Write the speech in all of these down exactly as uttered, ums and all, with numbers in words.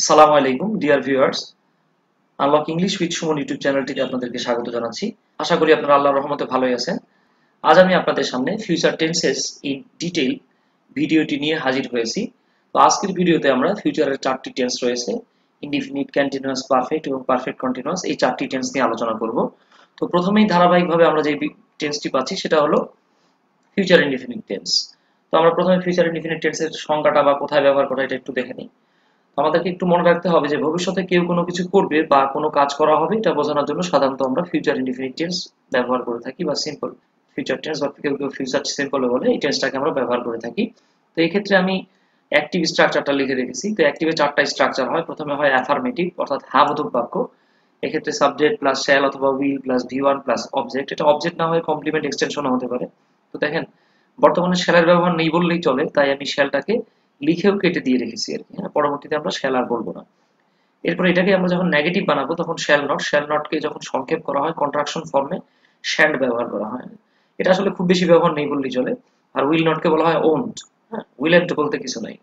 আসসালামু আলাইকুম dear viewers, unlock English with Suman YouTube চ্যানেলটিতে আপনাদেরকে স্বাগত জানাচ্ছি। আশা করি আপনারা আল্লাহর রহমতে ভালোই আছেন। আজ আমি আপনাদের সামনে ফিউচার টেন্সেস ইন ডিটেইল ভিডিওটি নিয়ে হাজির হয়েছি। তো আজকের ভিডিওতে আমরা ফিউচারের চারটি টেন্স রয়েছে, ইনডিফিনিট, কন্টিনিউয়াস, পারফেক্ট এবং পারফেক্ট কন্টিনিউয়াস, এই চারটি টেন্স নিয়ে আলোচনা করব। তো প্রথমেই ধারাবাহিকভাবে আমরা যে টেন্সটি পাচ্ছি সেটা হলো ফিউচার ইনডিফিনিট টেন্স। তো আমরা প্রথমে ফিউচার ইনডিফিনিট টেন্সের সংজ্ঞাটা বা কোথায় ব্যবহার করা এটা একটু দেখে নিই। আমাদেরকে একটু মনে রাখতে হবে যে ভবিষ্যতে কেউ কোনো কিছু করবে বা কোনো কাজ করা হবে এটা বোঝানোর জন্য সাধারণত আমরা ফিউচার ইনডিফিনিট টেন্স ব্যবহার করে থাকি, বা সিম্পল ফিউচার টেন্স বা কেউ কেউ ফিউচার সিম্পল বলে, এই টেন্সটাকে আমরা ব্যবহার করে থাকি। তো এই ক্ষেত্রে আমি অ্যাক্টিভ স্ট্রাকচারটা লিখে রেখেছি। তো অ্যাক্টিভে চারটা স্ট্রাকচার হয়। প্রথমে হয় অ্যাফার্মেটিভ অর্থাৎ হ্যাঁ বোধক বাক্য। এক্ষেত্রে সাবজেক্ট প্লাস শ্যাল অথবা will plus V one plus object. এটা অবজেক্ট না হয়ে কমপ্লিমেন্ট এক্সটেনশনও হতে পারে। তো দেখেন বর্তমানে শ্যালের ব্যবহার নেই বললেই চলে, তাই আমি শ্যালটাকে লিখেও কেটে দিয়ে রেখেছি আর কি। হ্যাঁ, পরবর্তীতে আমরা শ্যাল আর বলবো না। এরপরে এটাকে আমরা যখন নেগেটিভ বানাবো তখন শ্যাল নট, শ্যাল নটকে যখন সংক্ষেপ করা হয় কন্ট্রাকশন ফর্মে শ্যাল ব্যবহার করা হয়। এটা আসলে খুব বেশি ব্যবহার নেই বললেই চলে। আর উইল নটকে বলা হয় ওন্ট। হ্যাঁ, উইল এন্ট বলতে কিছু নাই।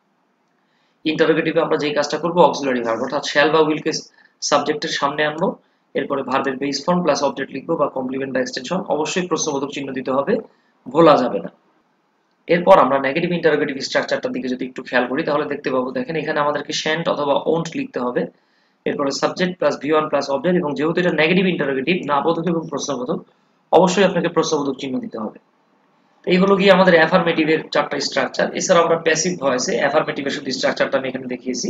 ইন্টারোগেটিভে আমরা যেই কাজটা করবো অক্সিলারি ভার্ব অর্থাৎ শ্যাল বা উইলকে সাবজেক্টের সামনে আনবো, এরপরে ভার্বের বেস ফর্ম প্লাস অবজেক্ট লিখবো বা কমপ্লিমেন্ট বা এক্সটেনশন, অবশ্যই প্রশ্নবোধক চিহ্ন দিতে হবে, ভোলা যাবে না। এরপর আমরা নেগেটিভ ইন্টারোগেটিভ স্ট্রাকচারটার দিকে যদি একটু খেয়াল করি তাহলে দেখতে পাবো, দেখেন এখানে আমাদেরকে শ্যান্ট অথবা ওন্ট লিখতে হবে, এরপরে subject plus V one plus object, এবং যেহেতু এটা নেগেটিভ ইন্টারোগেটিভ না বোধক এবং প্রশ্নবোধক, অবশ্যই আপনাকে প্রশ্নবোধক চিহ্ন দিতে হবে। এই হলো গিয়ে আমাদের অ্যাফার্মেটিভের চারটা স্ট্রাকচার। এছাড়া আমরা প্যাসিভ ভয়েসে অ্যাফার্মেটিভের শুধু স্ট্রাকচারটা আমি এখানে দেখিয়েছি।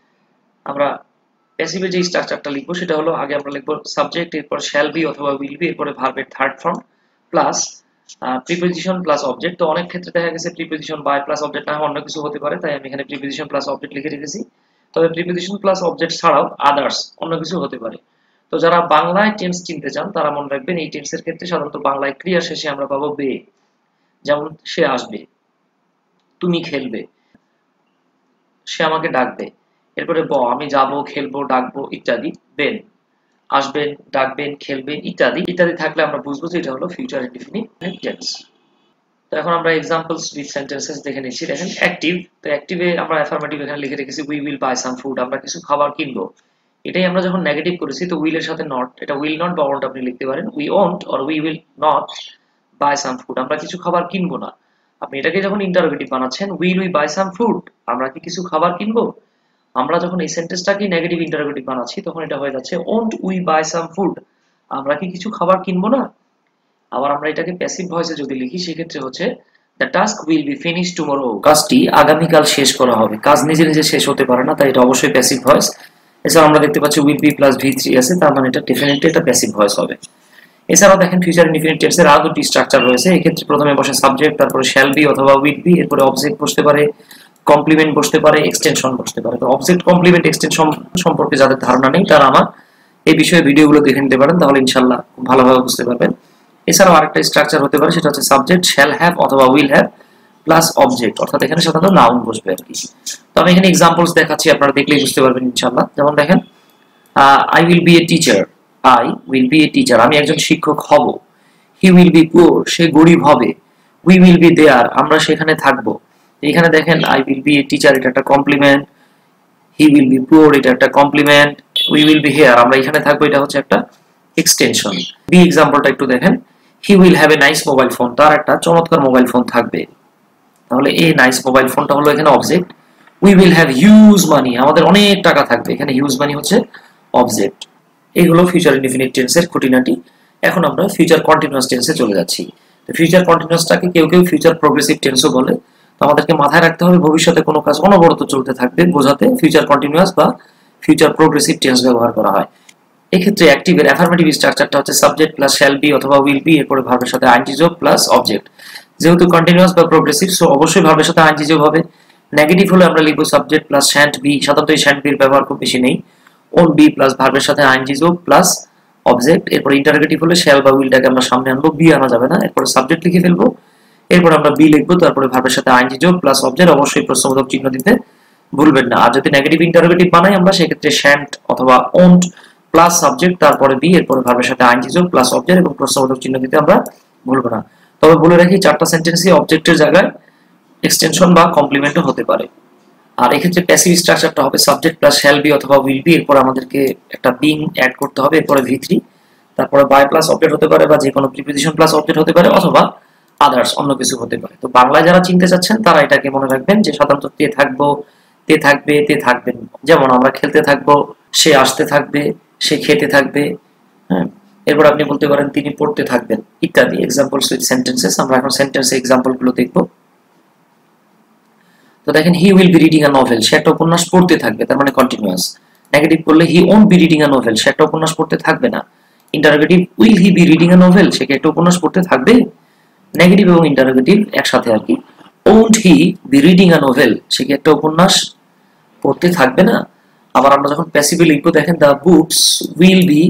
আমরা প্যাসিভে যে স্ট্রাকচারটা লিখবো সেটা হলো, আগে আমরা লিখবো সাবজেক্ট, এরপর শ্যাল বি অথবা উইল বি, এরপরে ভার্বের third form plus preposition plus object. তো অনেক ক্ষেত্রে দেখা গেছে প্রিপোজিশন বাই প্লাস অবজেক্ট না অন্য কিছু হতে পারে, তাই আমি এখানে প্রিপোজিশন প্লাস অবজেক্ট লিখে রেখেছি। তবে প্রিপোজিশন প্লাস অবজেক্ট ছাড়াও আদার্স অন্য কিছু হতে পারে। তো যারা বাংলায় টেন্স চিনতে চান তারা মনে রাখবেন এই টেন্সের ক্ষেত্রে সাধারণত বাংলায় ক্রিয়া শেষে আমরা পাবো বে, যেমন সে আসবে, তুমি খেলবে, সে আমাকে ডাকবে, এরপরে ব আমি যাবো, খেলবো, ডাকবো ইত্যাদি, বেন আসবেন, ডাকবেন, খেলবেন ইত্যাদি ইত্যাদি থাকলে আমরা বুঝবো যে এটা হলো ফিউচার ইনডিফিনিট টেন্স। তো এখন আমরা এক্সাম্পলস উইথ সেন্টেন্সেস দেখে নিচ্ছি। দেখেন অ্যাক্টিভ, তো অ্যাক্টিভে আমরা অ্যাফার্মেটিভ এখানে লিখে রেখেছি we will buy some food, আমরা কিছু খাবার কিনবো। এটাই আমরা যখন নেগেটিভ করেছি তো উইলের সাথে নট, এটা উইল নট বা ওন্ট আপনি লিখতে পারেন, we won't or we will not buy some food, আমরা কিছু খাবার কিনবো না। আপনি এটাকে যখন ইন্টারোগেটিভ বানাচ্ছেন will we buy some food, আমরা কি কিছু খাবার কিনবো। আমরা যখন এই সেন্টেন্সটাকে নেগেটিভ ইন্টারোগেটিভ বানাচ্ছি তখন এটা হয়ে যাচ্ছে won't we buy some food, আমরা কি কিছু খাবার কিনবো না। আবার আমরা এটাকে প্যাসিভ ভয়েসে যদি লিখি সেক্ষেত্রে হচ্ছে the task will be finished tomorrow, কাজটি আগামীকাল শেষ করা হবে। কাজ নিজে নিজে শেষ হতে পারে না, তাই এটা অবশ্যই প্যাসিভ ভয়েস। এছাড়া আমরা দেখতে পাচ্ছি will be plus V three আছে, তার মানে এটা ডেফিনেটলি এটা প্যাসিভ ভয়েস হবে। এছাড়াও দেখেন ফিউচার ইনডিফিনিট টেন্সের আরো দুটি স্ট্রাকচার রয়েছে। এক্ষেত্রে প্রথমে বসে সাবজেক্ট, তারপরে শ্যাল বি অথবা উইল বি, এরপরে অবজেক্ট বসতে পারে, কমপ্লিমেন্ট বসতে পারে, এক্সটেনশন বসতে পারে। তো অবজেক্ট কমপ্লিমেন্ট এক্সটেনশন সম্পর্কে যাদের ধারণা নেই তারা আমার এই বিষয়ে ভিডিওগুলো দেখে নিতে পারেন, তাহলে ইনশাআল্লাহ খুব ভালোভাবে বুঝতে পারবেন। এছাড়াও আরেকটা স্ট্রাকচার হতে পারে, সেটা হচ্ছে সাবজেক্ট শ্যাল হ্যাভ অথবা উইল হ্যাভ প্লাস অবজেক্ট, অর্থাৎ এখানে সাধারণত নাউন বসবে আর কি। তো আমি এখানে এক্সাম্পলস দেখাচ্ছি, আপনারা দেখলেই বুঝতে পারবেন ইনশাআল্লাহ। যেমন দেখেন I will be a teacher, I will be a teacher, আমি একজন শিক্ষক হব। হি উইল বি পুয়ার, সে গরিব হবে। উই উইল বি দেয়ার, আমরা সেখানে থাকবো। এখানে দেখেন I will be a teacher এটা একটা complement, he will be poor এটা একটা complement, we will be here আমরা এখানে থাকবো এটা হচ্ছে একটা এক্সটেনশন। বি এক্সাম্পলটা একটু দেখেন, he will have a nice mobile phone, তার একটা চমৎকার মোবাইল ফোন থাকবে। তাহলে এই নাইস মোবাইল ফোনটা হলো এখানে object. We will have huge money, আমাদের অনেক টাকা থাকবে, এখানে হিউজ মানি হচ্ছে অবজেক্ট। এগুলো ফিউচার ইনডিফিনিট টেন্সের খুঁটিনাটি। এখন আমরা ফিউচার কন্টিনিউয়াস টেন্সে চলে যাচ্ছি। তো ফিউচার কন্টিনিউয়াসটাকে কেউ কেউ ফিউচার প্রোগ্রেসিভ টেন্সও বলে। তো আমাদেরকে মাথায় রাখতে হবে ভবিষ্যতে কোনো কাজ অনবরত চলতে থাকবে বোঝাতে ফিউচার কন্টিনিউয়াস বা ফিউচার প্রোগ্রেসিভ টেন্স ব্যবহার করা হয়। এক্ষেত্রে অ্যাক্টিভের অ্যাফার্মেটিভ স্ট্রাকচারটা হচ্ছে সাবজেক্ট প্লাস শ্যাল বি অথবা উইল বি, এরপরে ভার্বের সাথে আইএনজি যোগ প্লাস অবজেক্ট। যেহেতু কন্টিনিউয়াস বা প্রোগ্রেসিভ সো অবশ্যই ভার্বের সাথে আইএনজি যোগ হবে। নেগেটিভ হলে আমরা লিখবো সাবজেক্ট প্লাস শ্যান্ট বি, সাধারণত এই শ্যান্ট বির ব্যবহার খুব বেশি নেই। ওন বি প্লাস ভার্বের সাথে আইএনজি যোগ প্লাস অবজেক্ট। এরপর ইন্টারোগেটিভ হলে শ্যাল বা উইলটাকে আমরা সামনে আনবো, বি আনা যাবে না। এরপর সাবজেক্ট লিখে ফেলবো, এরপর আমরা বি লিখবো, তারপরে ভার্বের সাথে আইএনজি যোগ প্লাস অবজেক্ট, অবশ্যই প্রশ্নবোধক চিহ্ন দিতে ভুলবেন না। আর যদি নেগেটিভ ইন্টারোগেটিভ বানাই আমরা সেক্ষেত্রে শ্যান্ট অথবা ওন্ট প্লাস সাবজেক্ট তারপরে বি, এরপরে ভার্বের সাথে আইএনজি যোগ প্লাস অবজেক্ট এবং প্রশ্নবোধক চিহ্ন দিতে আমরা ভুলবো না। তবে বলে রাখি চারটা সেন্টেন্সই অবজেক্টের জায়গায় এক্সটেনশন বা কমপ্লিমেন্টও হতে পারে। আর এক্ষেত্রে প্যাসিভ স্ট্রাকচারটা হবে সাবজেক্ট প্লাস শ্যাল বি অথবা উইল বি, এরপর আমাদেরকে একটা বিং অ্যাড করতে হবে, এরপরে ভি থ্রি, তারপরে বাই প্লাস অবজেক্ট হতে পারে বা যে কোনো প্রিপোজিশন প্লাস অবজেক্ট হতে পারে অথবা আদার্স অন্য কিছু হতে পারে। তো বাংলায় যারা চিনতে চাচ্ছেন তারা এটাকে মনে রাখবেন যে সাধারণত তে থাকবো, তে থাকবে, তে থাকবেন। যেমন আমরা খেলতে থাকবো, সে আসতে থাকবে, সে খেতে থাকবে, হ্যাঁ। এরপর আপনি বলতে পারেন তিনি পড়তে থাকবেন ইত্যাদি। Examples with sentences. আমরা এখন সেন্টেন্সে এক্সাম্পল গুলো দেখবো। তো দেখেন he will be reading a novel, সে একটা উপন্যাস পড়তে থাকবে, তার মানে কন্টিনিউয়াস। নেগেটিভ করলে he won't be reading a novel, সে একটা উপন্যাস পড়তে থাকবে না। Interrogative will he be reading a novel, সে কি একটা উপন্যাস পড়তে থাকবে। নেগেটিভ এবং ইন্টারোগেটিভ একসাথে আর কি। Won't he be reading a novel, সে কি একটা উপন্যাস পড়তে থাকবে না। আবার আমরা যখন প্যাসিভে লিখবো দেখেন the books will be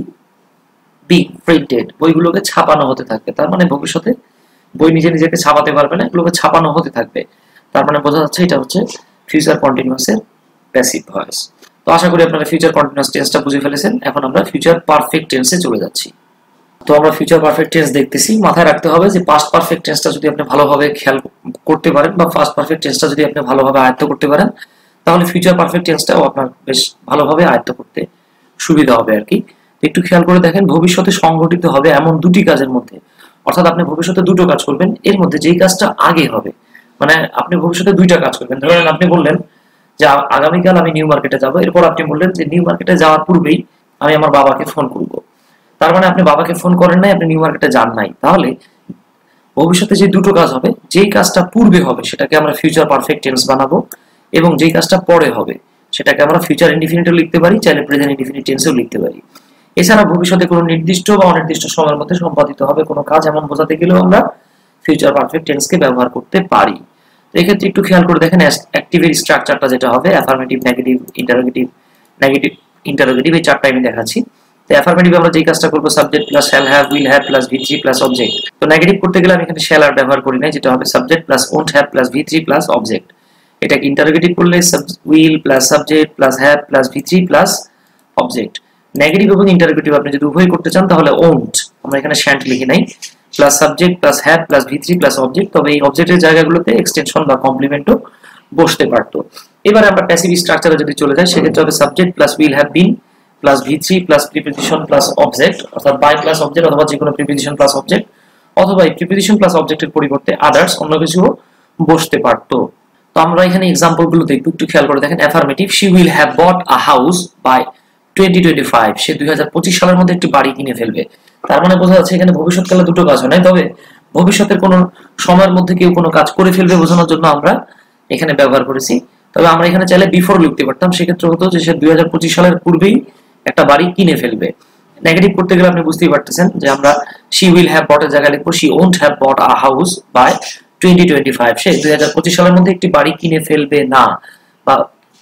be printed, বইগুলোকে ছাপানো হতে থাকবে, তার মানে ভবিষ্যতে বই নিজে নিজেকে ছাপাতে পারবে না, এগুলোকে ছাপানো হতে থাকবে। তার মানে বোঝা যাচ্ছে এটা হচ্ছে ফিউচার কন্টিনিউয়াসের প্যাসিভ ভয়েস। তো আশা করি আপনারা ফিউচার কন্টিনিউয়াস টেন্সটা বুঝে ফেলেছেন। এখন আমরা ফিউচার পারফেক্ট টেন্সে চলে যাচ্ছি। তো আমরা ফিউচার পারফেক্ট টেন্স দেখতেছি। মাথায় রাখতে হবে যে পাস্ট পারফেক্ট টেন্সটা যদি আপনি ভালোভাবে খেয়াল করতে পারেন বা পাস্ট পারফেক্ট টেন্সটা যদি আপনি ভালোভাবে আয়ত্ত করতে পারেন, তাহলে ফিউচার পারফেক্ট টেন্সটাও আপনার বেশ ভালোভাবে আয়ত্ত করতে সুবিধা হবে আর কি। একটু খেয়াল করে দেখেন, ভবিষ্যতে সংঘটিত হবে এমন দুটি কাজের মধ্যে, অর্থাৎ আপনি ভবিষ্যতে দুটো কাজ করবেন, এর মধ্যে যেই কাজটা আগে হবে, মানে আপনি ভবিষ্যতে দুইটা কাজ করবেন। ধরেন আপনি বললেন যে আগামীকাল আমি নিউ মার্কেটে যাব, এরপর আপনি বললেন যে নিউ মার্কেটে যাওয়ার পূর্বেই আমি আমার বাবাকে ফোন করব। তার মানে আপনি বাবাকে ফোন করেন নাই, আপনি নিউ মার্কেটে যান নাই। তাহলে ভবিষ্যতে যে দুটো কাজ হবে, যেই কাজটা পূর্বে হবে সেটাকে আমরা ফিউচার পারফেক্ট টেন্স বানাবো, এবং যেই কাজটা পরে হবে সেটাকে আমরা ফিউচার ইনডিফিনিটও লিখতে পারি, চাইলে প্রেজেন্ট ইনডিফিনিট টেন্সেও লিখতে পারি। এছাড়া ভবিষ্যতে কোনো নির্দিষ্ট বা অনির্দিষ্ট সময়ের মধ্যে সম্পাদিত হবে কোনো কাজ, এমন বোঝাতে গেলেও আমরা ফিউচার পারফেক্ট টেন্সকে ব্যবহার করতে পারি। তো এক্ষেত্রে একটু খেয়াল করে দেখেন অ্যাক্টিভের স্ট্রাকচারটা যেটা হবে affirmative, negative, interrogative, negative, interrogative, এই চারটা আমি দেখাচ্ছি। তো অ্যাফার্মেটিভ আমরা যেই কাজটা করব subject plus shall have, will have plus V three plus object. তো নেগেটিভ করতে গেলে আমি এখানে শ্যাল আর ব্যবহার করি না, যেটা হবে subject plus won't have plus V three plus object. এটাকে ইন্টারোগেটিভ করলে will plus subject plus have plus V three plus object. Negative এবং ইন্টারোগেটিভ আপনি যদি উভয় করতে চান তাহলে ওন্ট, আমরা এখানে শ্যান্ট লিখি নাই, plus subject plus have plus V three plus object. তবে এই অবজেক্টের জায়গাগুলোতে এক্সটেনশন বা কমপ্লিমেন্টও বসতে পারতো। এবারে আমরা প্যাসিভ স্ট্রাকচারে যদি চলে যাই, সেক্ষেত্রে হবে subject plus will have been plus V three plus preposition plus object, অর্থাৎ বাই প্লাস অবজেক্ট অথবা যে কোনো প্রিপোজিশন প্লাস অবজেক্ট, অথবা এই প্রিপোজিশন প্লাস অবজেক্টের পরিবর্তে আদার্স অন্য কিছুও বসতে পারতো। তো আমরা এখানে এক্সাম্পল গুলো দেখব, একটু খেয়াল করে দেখেন। Affirmative, she will have bought a house by twenty twenty five, সে দুই হাজার পঁচিশ সালের মধ্যে একটি বাড়ি কিনে ফেলবে। তার মানে বোঝা যাচ্ছে এখানে ভবিষ্যৎকালে দুটো কাজ হয় নাই, তবে ভবিষ্যতের কোনো সময়ের মধ্যে কেউ কোনো কাজ করে ফেলবে বোঝানোর জন্য আমরা এখানে ব্যবহার করেছি। তবে আমরা এখানে চাইলে বিফোর লিখতে পারতাম, সেক্ষেত্রে হতো যে সে দুই হাজার পঁচিশ সালের পূর্বেই একটা বাড়ি কিনে ফেলবে। নেগেটিভ করতে গেলে আপনি বুঝতেই পারতেছেন যে আমরা শি উইল হ্যাভ বট এর জায়গায় লিখবো she won't have bought a house by twenty twenty five, সে দুই হাজার পঁচিশ সালের মধ্যে একটি বাড়ি কিনে ফেলবে না, বা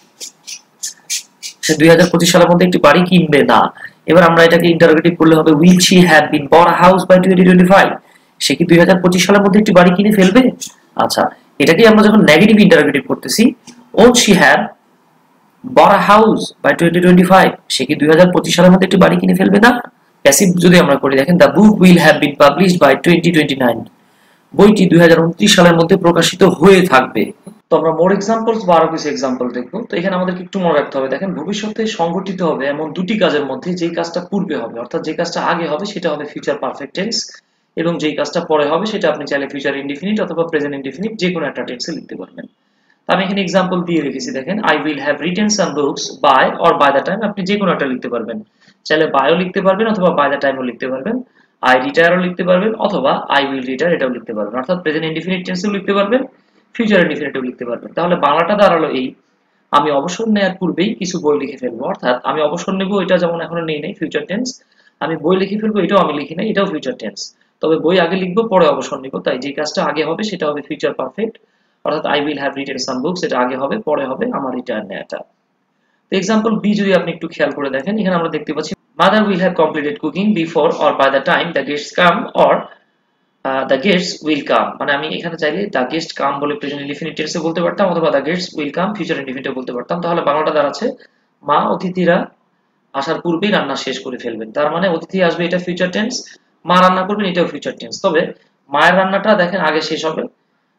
সে দুই হাজার পঁচিশ সালের মধ্যে একটি বাড়ি কিনবে না। এবার আমরা এটাকে ইন্টারোগেটিভ করলে হবে will she have been bought a house by twenty twenty five, সে কি দুই হাজার পঁচিশ সালের মধ্যে একটি বাড়ি কিনে ফেলবে। আচ্ছা, এটাকে আমরা যখন নেগেটিভ ইন্টারোগেটিভ করতেছি, won't she have bought a house by twenty twenty five, সে কি দুই হাজার পঁচিশ সালের মধ্যে একটি বাড়ি কিনে ফেলবে না। প্যাসিভ যদি আমরা করি দেখেন, the book will have been published by twenty twenty nine, বইটি দুই হাজার উনত্রিশ সালের মধ্যে প্রকাশিত হয়ে থাকবে। তো আমরা মোর এক্সাম্পলস বা আরো কিছু এক্সাম্পল দেখবো। তো এখানে আমাদেরকে একটু মনে রাখতে হবে, দেখেন ভবিষ্যতে সংঘটিত হবে এমন দুটি কাজের মধ্যে যেই কাজটা পূর্বে হবে, অর্থাৎ যে কাজটা আগে হবে সেটা হবে ফিউচার পারফেক্ট টেন্স, এবং যেই কাজটা পরে হবে সেটা আপনি চাইলে ফিউচার ইনডিফিনিট অথবা প্রেজেন্ট ইনডিফিনিট যে কোনো একটা টেন্সে লিখতে পারবেন। তো আমি এখানে এক্সাম্পল দিয়ে রেখেছি, দেখেন I will have written some books by or by the time, আপনি যে কোনো একটা লিখতে পারবেন, চাইলে বাইও লিখতে পারবেন অথবা বাই দ্য টাইমও লিখতে পারবেন, আই রিটায়ারও লিখতে পারবেন অথবা আই উইল রিটায়ার এটাও লিখতে পারবেন, অর্থাৎ প্রেজেন্ট ইনডিফিনিট টেন্সেও লিখতে পারবেন, ফিউচার ইনডিফিনিটেও লিখতে পারবেন। তাহলে বাংলাটা দাঁড়ালো এই, আমি অবসর নেওয়ার পূর্বেই কিছু বই লিখে ফেলবো, অর্থাৎ আমি অবসর নেবো এটা যেমন এখনো নেই নাই ফিউচার টেন্স, আমি বই লিখে ফেলবো এটাও আমি লিখি নাই, এটাও ফিউচার টেন্স। তবে বই আগে লিখবো পরে অবসর নিব, তাই যে কাজটা আগে হবে সেটা হবে ফিউচার পারফেক্ট, অর্থাৎ I will have written some books এটা আগে হবে, পরে হবে আমার রিটায়ার নেওয়াটা। তো এক্সাম্পল বি যদি আপনি একটু খেয়াল করে দেখেন, এখানে আমরা দেখতে পাচ্ছি mother will have completed cooking before or by the time the guests come or the guests will come, মানে আমি এখানে চাইলে দ্য গেস্ট কাম বলে প্রেজেন্ট ইনডিফিনিট টেন্সে বলতে পারতাম অথবা the guests will come future ইনডিফিনিটে বলতে পারতাম। তাহলে বাংলাটা দাঁড়াচ্ছে মা অতিথিরা আসার পূর্বেই রান্না শেষ করে ফেলবেন, তার মানে অতিথি আসবে এটা ফিউচার টেন্স, মা রান্না করবেন এটাও ফিউচার টেন্স। তবে মায়ের রান্নাটা দেখেন আগে শেষ হবে,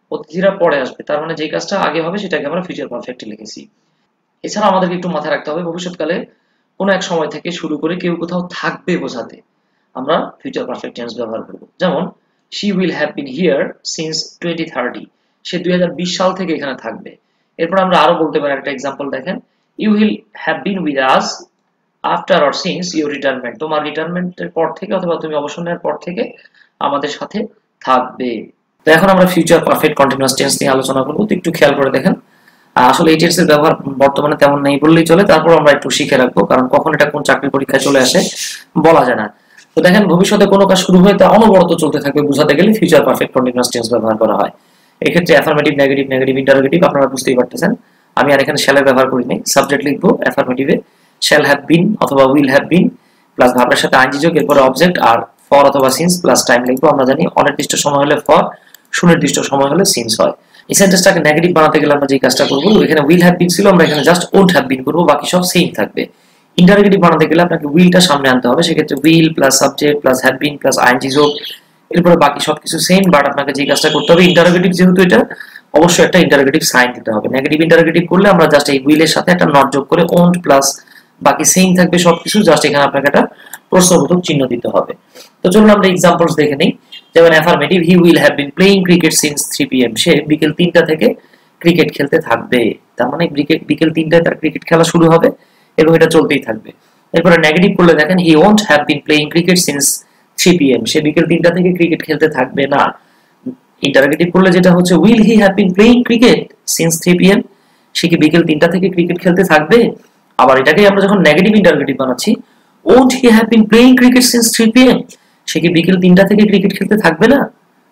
অতিথিরা পরে আসবে, তার মানে যে কাজটা আগে হবে সেটাকে আমরা ফিউচার পারফেক্টে লিখেছি। এছাড়া আমাদেরকে একটু মাথায় রাখতে হবে ভবিষ্যৎকালে কোনো এক সময় থেকে শুরু করে কেউ কোথাও থাকবে বোঝাতে আমরা ফিউচার পারফেক্ট টেন্স ব্যবহার করব। যেমন she will have been here since twenty thirty, সে দুই হাজার বিশ সাল থেকে এখানে থাকবে। এরপর আমরা আরো বলতে পারি, একটা एग्जांपल দেখেন, you will have been with us after or since your retirement, তোমার রিটায়ারমেন্টের পর থেকে অথবা তুমি অবসর নেওয়ার পর থেকে আমাদের সাথে থাকবে। তো এখন আমরা ফিউচার পারফেক্ট কন্টিনিউয়াস টেন্স নিয়ে আলোচনা করব। তো একটু খেয়াল করে দেখেন, আসলে এই টেন্সের ব্যবহার বর্তমানে তেমন নেই বললেই চলে, তারপর আমরা একটু শিখে রাখবো, কারণ কখন এটা কোন চাকরি পরীক্ষায় চলে আসে বলা যায় না। তো দেখেন, ভবিষ্যতে কোনো কাজ শুরু হয়ে তা অনবরত চলতে থাকবে বোঝাতে গেলে ফিউচার পারফেক্ট কন্টিনিউয়াস টেন্স ব্যবহার করা হয়। এই ক্ষেত্রে অ্যাফার্মেটিভ, নেগেটিভ, নেগেটিভ ইন্টারোগেটিভ আপনারা বুঝতেই পারতেছেন। আমি আর এখানে শ্যালের ব্যবহার করি নাই। সাবজেক্ট লিখবো অ্যাফার্মেটিভে শ্যাল হ্যাভ বিন অথবা উইল হ্যাভ বিন প্লাস ভার্বের সাথে আইএনজি যোগ, এরপরে অবজেক্ট, আর ফর অথবা সিন্স প্লাস টাইম লিখবো। আমরা জানি অনির্দিষ্ট সময় হলে ফর, সুনির্দিষ্ট সময় হলে সিন্স হয়। এই সেন্টেন্সটাকে নেগেটিভ বানাতে গেলে আমরা যে কাজটা করব, এখানে উইল হ্যাভ বিন ছিল, আমরা এখানে জাস্ট ওন্ট হ্যাভ বিন করব, বাকি সব সেম থাকবে। ইন্টারোগেটিভ বানাতে গেলে আপনাকে উইলটা সামনে আনতে হবে, সেক্ষেত্রে will plus subject plus have been plus ING যোগ, এরপরে বাকি সবকিছু সেম, বাট আপনাকে যে কাজটা করতে হবে, ইন্টারোগেটিভ যেহেতু এটা অবশ্যই একটা ইন্টারোগেটিভ সাইন দিতে হবে। নেগেটিভ ইন্টারোগেটিভ করলে আমরা জাস্ট এই উইলের সাথে একটা নট যোগ করে ওন্ট প্লাস বাকি সেম থাকবে সবকিছু, জাস্ট এখানে আপনাকে একটা প্রশ্নবোধক চিহ্ন দিতে হবে। তো চলুন আমরা এক্সাম্পলস দেখে নিই। যেমন affirmative, he will have been playing cricket since three P M, সে বিকেল তিনটা থেকে ক্রিকেট খেলতে থাকবে। তার মানে বিকেল তিনটায় তার ক্রিকেট খেলা শুরু হবে এবং এটা চলতেই থাকবে। এরপরে নেগেটিভ করলে দেখেন, he won't have been playing cricket since three P M, সে বিকেল তিনটা থেকে ক্রিকেট খেলতে থাকবে না। ইন্টারোগেটিভ করলে যেটা হচ্ছে, will he have been playing cricket since three P M, সে কি বিকেল তিনটা থেকে ক্রিকেট খেলতে থাকবে। আবার এটাকে আমরা যখন নেগেটিভ ইন্টারোগেটিভ বানাচ্ছি, won't he have been playing cricket since three P M, সে কি বিকেল তিনটা থেকে ক্রিকেট খেলতে থাকবে না।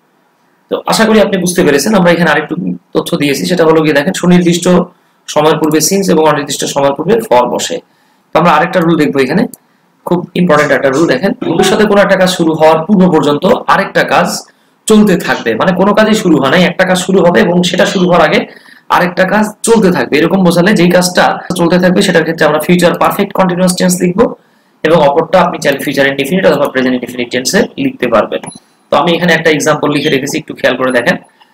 তো আশা করি আপনি বুঝতে পেরেছেন। আমরা এখানে আরেকটু তথ্য দিয়েছি, সেটা হলো গিয়ে দেখেন, সুনির্দিষ্ট সময়ের পূর্বে সিন্স এবং অনির্দিষ্ট সময়ের পূর্বে ফর বসে। তো আমরা আরেকটা রুল দেখবো এখানে, খুব ইম্পর্টেন্ট একটা রুল। দেখেন, ভবিষ্যতে কোনো একটা কাজ শুরু হওয়ার পূর্ব পর্যন্ত আরেকটা কাজ চলতে থাকবে, মানে কোনো কাজই শুরু হয় নাই, একটা কাজ শুরু হবে এবং সেটা শুরু হওয়ার আগে আরেকটা কাজ চলতে থাকবে, এরকম বোঝালে যেই কাজটা চলতে থাকবে সেটার ক্ষেত্রে আমরা ফিউচার পারফেক্ট কন্টিনিউয়াস টেন্স লিখবো, এবং অপরটা আপনি চাইলে ফিউচার ইনডিফিনিট অথবা প্রেজেন্ট ইনডিফিনিট টেন্সে লিখতে পারবেন। তো আমি এখানে একটা এক্সাম্পল লিখে রেখেছি, একটু খেয়াল করে দেখেন।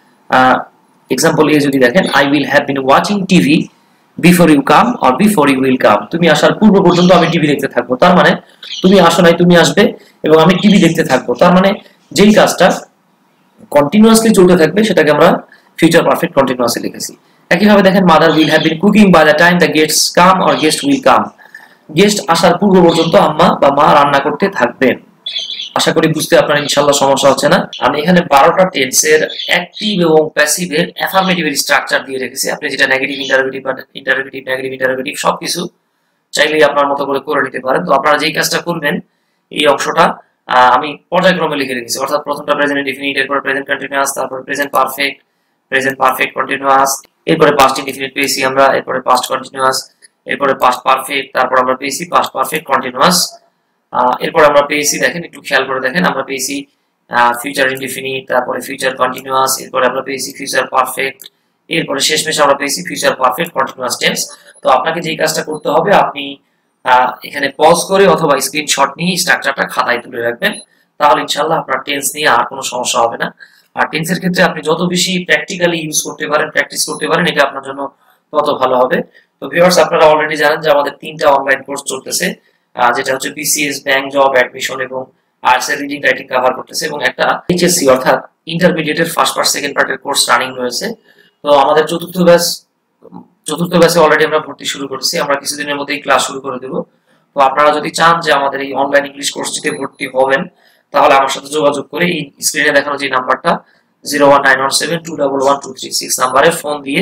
এক্সাম্পল এ যদি দেখেন, I will have been watching TV before you come or before you will come, তুমি আসার পূর্ব পর্যন্ত আমি টিভি দেখতে থাকবো। তার মানে তুমি আসো নাই, তুমি আসবে এবং আমি টিভি দেখতে থাকবো। তার মানে যেই কাজটা কন্টিনিউয়াসলি চলতে থাকবে সেটাকে আমরা ফিউচার পারফেক্ট কন্টিনিউয়াসলি লিখেছি। একইভাবে দেখেন, mother will have been cooking by the time the guests come or guest will come, guest আসার পূর্ব পর্যন্ত আম্মা বা মা রান্না করতে থাকবেন। আশা করি বুঝতে আপনার ইনশাআল্লাহ সমস্যা হচ্ছে না। আমি এখানে বারোটা টেন্সের অ্যাক্টিভ এবং প্যাসিভের অ্যাফার্মেটিভের স্ট্রাকচার দিয়ে রেখেছি। আপনি যেটা নেগেটিভ ইন্টারোগেটিভ বা ইন্টারোগেটিভ নেগেটিভ ইন্টারোগেটিভ সবকিছু চাইলেই আপনার মতো করে করে নিতে পারেন। তো আপনারা যেই কাজটা করবেন, এই অংশটা আমি পর্যায়ক্রমে লিখে রেখেছি, অর্থাৎ প্রথমটা প্রেজেন্ট ইনডিফিনিট, এরপর প্রেজেন্ট কন্টিনিউয়াস, তারপর present perfect, present perfect continuous, এরপরে পাস্ট ইনডিফিনিট পেয়েছি আমরা, এরপরে পাস্ট কন্টিনিউয়াস, এরপরে পাস্ট পারফেক্ট, তারপর আমরা পেয়েছি পাস্ট পারফেক্ট কন্টিনিউয়াস, এরপর আমরা পেয়েছি, দেখেন একটু খেয়াল করে দেখেন, আমরা পেয়েছি ফিউচার ইনডিফিনিট, তারপরে ফিউচার কন্টিনিউয়াস, এরপরে আমরা পেয়েছি ফিউচার পারফেক্ট, এরপরে শেষমেশ আমরা পেয়েছি ফিউচার পারফেক্ট কন্টিনিউয়াস টেন্স। তো আপনাকে যেই কাজটা করতে হবে, আপনি এখানে পজ করে অথবা স্ক্রিনশট নিয়ে স্ট্রাকচারটা খাতায় তুলে রাখবেন, তাহলে ইনশাআল্লাহ আপনার টেন্স নিয়ে আর কোনো সমস্যা হবে না। আর টেন্সের ক্ষেত্রে আপনি যত বেশি প্র্যাকটিক্যালি ইউজ করতে পারেন, প্র্যাকটিস করতে পারেন, এটা আপনার জন্য তত ভালো হবে। তো ভিউয়ার্স, আপনারা অলরেডি জানেন যে আমাদের তিনটা অনলাইন কোর্স চলতেছে, যেটা হচ্ছে বিসিএস, ব্যাংক জব, অ্যাডমিশন এবং আর্টস এর রিডিং রাইটিং কভার করতেছে, এবং একটা এইচএসসি অর্থাৎ ইন্টারমিডিয়েটের ফার্স্ট পার্ট সেকেন্ড পার্টের কোর্স রানিং রয়েছে। তো আমাদের চতুর্থ ব্যাচ চতুর্থ ব্যাচে অলরেডি আমরা ভর্তি শুরু করেছি, আমরা কিছুদিনের মধ্যেই ক্লাস শুরু করে দেব। তো আপনারা যদি চান যে আমাদের এই অনলাইন ইংলিশ কোর্সটিতে ভর্তি হবেন, তাহলে আমার সাথে যোগাযোগ করে এই স্ক্রিনে দেখানো যে নাম্বারটা zero one nine one seven two double one two three six নাম্বারে ফোন দিয়ে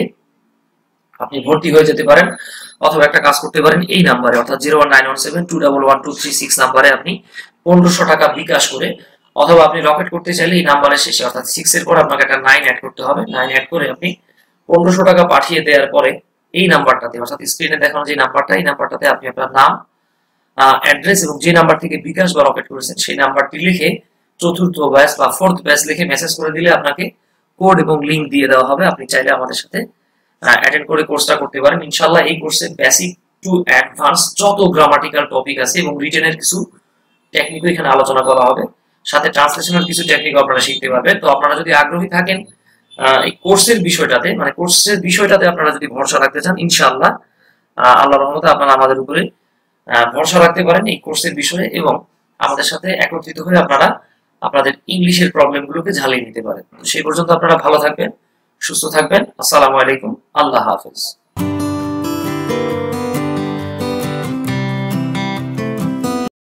আপনি ভর্তি হয়ে যেতে পারেন, অথবা একটা কাজ করতে পারেন, এই নাম্বারে অর্থাৎ zero one nine one seven two double one two three six নাম্বারে আপনি পনেরোশো টাকা বিকাশ করে, অথবা আপনি রকেট করতে চাইলে এই নাম্বারের শেষে অর্থাৎ সিক্স এর পর আপনাকে একটা নাইন অ্যাড করতে হবে, নাইন অ্যাড করে আপনি পনেরোশো টাকা পাঠিয়ে দেওয়ার পরে এই নাম্বারটাতে অর্থাৎ স্ক্রিনে দেখানো যে নাম্বারটা, এই নাম্বারটাতে আপনি আপনার নাম, অ্যাড্রেস এবং যে নাম্বার থেকে বিকাশ বা রকেট করেছেন সেই নাম্বারটি লিখে চতুর্থ ব্যাচ বা ফোর্থ ব্যাচ লিখে মেসেজ করে দিলে আপনাকে কোড এবং লিংক দিয়ে দেওয়া হবে। আপনি চাইলে আমাদের সাথে অ্যাটেন্ড করে কোর্সটা করতে পারেন। ইনশাআল্লাহ এই কোর্সে বেসিক টু অ্যাডভান্স যত গ্রামাটিক্যাল টপিক আছে এবং রিটেনের কিছু টেকনিকও এখানে আলোচনা করা হবে, সাথে ট্রান্সলেশনের কিছু টেকনিক আপনারা শিখতে পারবেন। তো আপনারা যদি আগ্রহী থাকেন এই কোর্সের বিষয়টাতে মানে কোর্সের বিষয়টাতে আপনারা যদি ভরসা রাখতে চান, ইনশাআল্লাহ আল্লাহর রহমতে আপনারা আমাদের উপরে ভরসা রাখতে পারেন এই কোর্সের বিষয়ে, এবং আমাদের সাথে একত্রিত হয়ে আপনারা আপনাদের ইংলিশের প্রবলেমগুলোকে ঝালিয়ে নিতে পারেন। তো সেই পর্যন্ত আপনারা ভালো থাকবেন, সুস্থ থাকবেন। আসসালামু আলাইকুম, আল্লাহ হাফেজ।